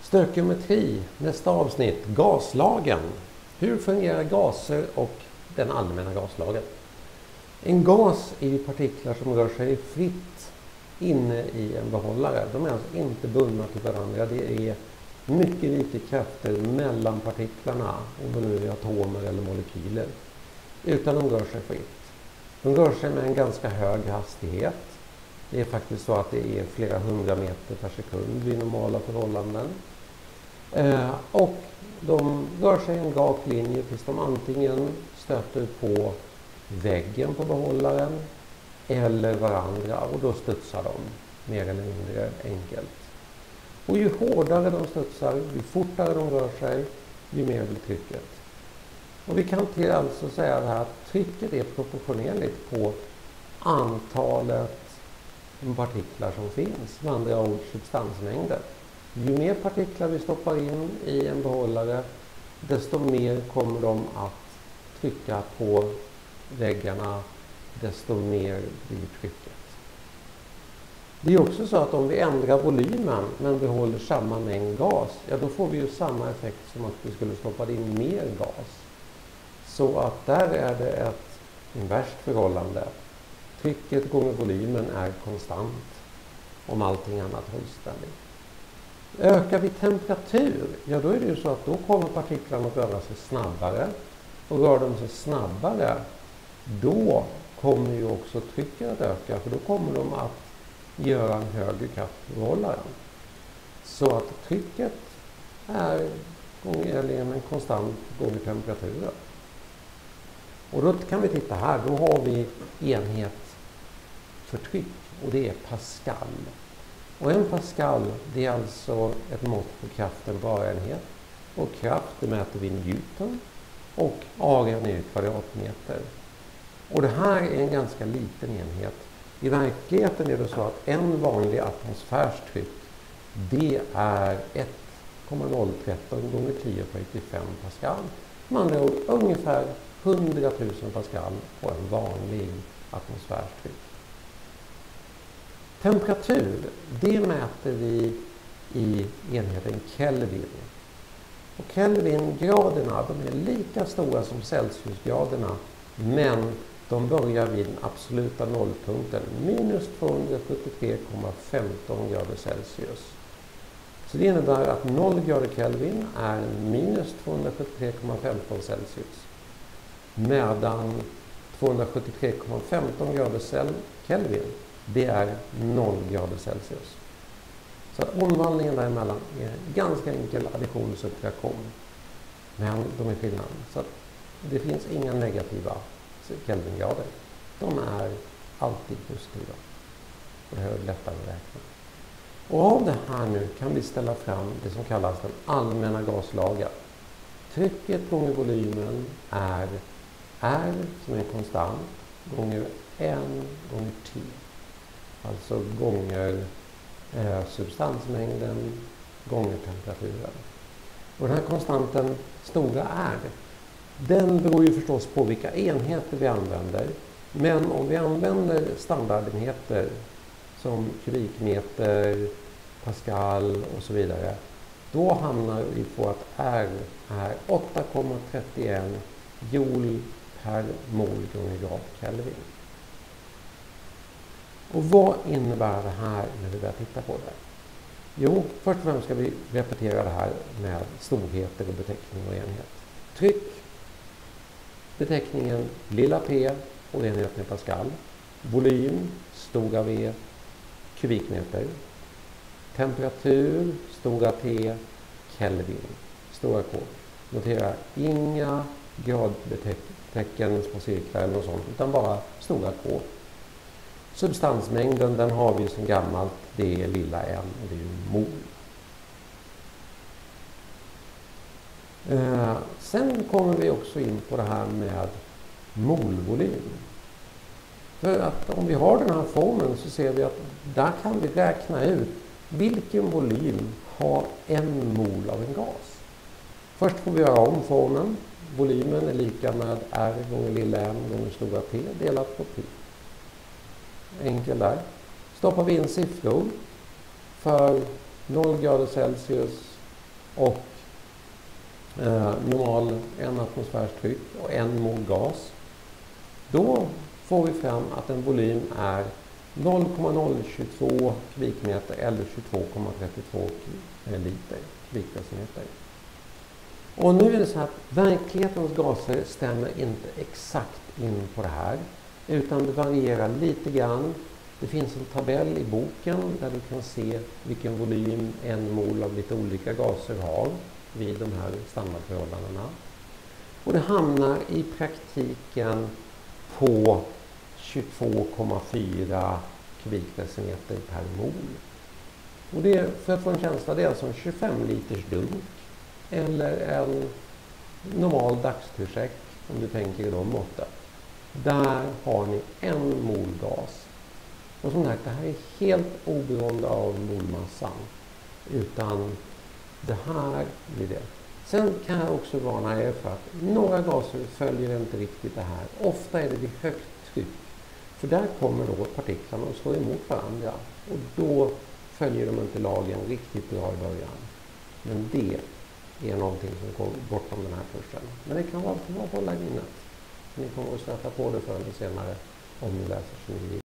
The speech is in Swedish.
Stökiometri, nästa avsnitt, gaslagen. Hur fungerar gaser och den allmänna gaslagen? En gas är ju partiklar som rör sig fritt inne i en behållare. De är alltså inte bundna till varandra. Det är mycket lite krafter mellan partiklarna, om det nu är atomer eller molekyler. Utan de rör sig fritt. De rör sig med en ganska hög hastighet. Det är faktiskt så att det är flera 100 meter per sekund vid normala förhållanden. Och de rör sig i en rak linje tills de antingen stöter på väggen på behållaren eller varandra, och då studsar de mer eller mindre enkelt. Och ju hårdare de studsar, ju fortare de rör sig, ju mer blir trycket. Och vi kan till alltså säga det här att trycket är proportionerligt på antalet partiklar som finns, med andra ord substansmängder. Ju mer partiklar vi stoppar in i en behållare, desto mer kommer de att trycka på väggarna, desto mer blir trycket. Det är också så att om vi ändrar volymen men behåller samma mängd gas, ja då får vi ju samma effekt som att vi skulle stoppa in mer gas. Så att där är det ett inverst förhållande. Trycket gånger volymen är konstant om allting annat hålls ständigt. Ökar vi temperatur, ja då är det ju så att då kommer partiklarna att röra sig snabbare. Och rör de sig snabbare, då kommer ju också trycket att öka, för då kommer de att göra en högre kraft i behållaren. Så att trycket är en konstant gånger temperaturen. Och då kan vi titta här, då har vi enhet för tryck, och det är Pascal. Och en Pascal, det är alltså ett mått på kraften på areaenhet. Och kraft, det mäter vi i Newton. Och arean är kvadratmeter. Och det här är en ganska liten enhet. I verkligheten är det så att en vanlig atmosfärs tryck, det är 1,013 gånger 10 på 85 Pascal. Man har ungefär 100 000 Pascal på en vanlig atmosfärs tryck. Temperatur, det mäter vi i enheten Kelvin. Och Kelvingraderna, de är lika stora som Celsiusgraderna, men de börjar vid den absoluta nollpunkten, minus 273,15 grader Celsius. Så det innebär att 0 grader Kelvin är minus 273,15 Celsius. Medan 273,15 grader Kelvin, det är 0 grader Celsius. Så att omvandlingen däremellan är en ganska enkel additionssubtraktion. Men de är skillnaden. Så att det finns inga negativa Kelvingrader. De är alltid positiva. Och det är lättare att räkna. Och av det här nu kan vi ställa fram det som kallas den allmänna gaslagen. Trycket gånger volymen är R som är konstant gånger N gånger T. Alltså gånger substansmängden gånger temperaturen. Och den här konstanten, stora R, den beror ju förstås på vilka enheter vi använder. Men om vi använder standardenheter som kubikmeter, Pascal och så vidare, då hamnar vi på att R är 8,31 joule per mol gånger grad Kelvin. Och vad innebär det här när vi börjar titta på det? Jo, först och främst ska vi repetera det här med storheter och beteckning och enhet. Tryck, beteckningen lilla p och enheten Pascal. Volym, stora V, kubikmeter. Temperatur, stora T, Kelvin, stora K. Notera inga gradbetecken på cirklar eller något sånt, utan bara stora K. Substansmängden, den har vi som gammalt, det är lilla n och det är mol. Sen kommer vi också in på det här med molvolym. För att om vi har den här formen så ser vi att där kan vi räkna ut vilken volym har en mol av en gas. Först får vi göra om formen. Volymen är lika med R gånger lilla n gånger stora T delat på P. Enkel där. Stoppar vi in siffror för 0 grader Celsius, och normal 1 atmosfärs tryck och 1 mol gas, då får vi fram att en volym är 0,022 kubikmeter eller 22,32 liter kubikdecimeter. Och nu är det så att verklighetens gaser stämmer inte exakt in på det här, utan det varierar lite grann. Det finns en tabell i boken där du kan se vilken volym 1 mol av lite olika gaser har vid de här standardförhållandena. Och det hamnar i praktiken på 22,4 kubikdecimeter per mol. Och det, för att få en känsla, det är alltså en 25 liters dunk eller en normal dagsturssäck, om du tänker i de måtten. Där har ni 1 mol gas. Och som sagt, det här är helt oberoende av molmassan, utan det här blir det. Sen kan jag också varna er för att några gaser följer inte riktigt det här. Ofta är det vid högt tryck, för där kommer då partiklarna att slå emot varandra och då följer de inte lagen riktigt bra i början. Men det är någonting som går bortom den här kursen. Men det kan vara att hålla inne. Ni kommer att stöta på det förr eller senare om ni läser sin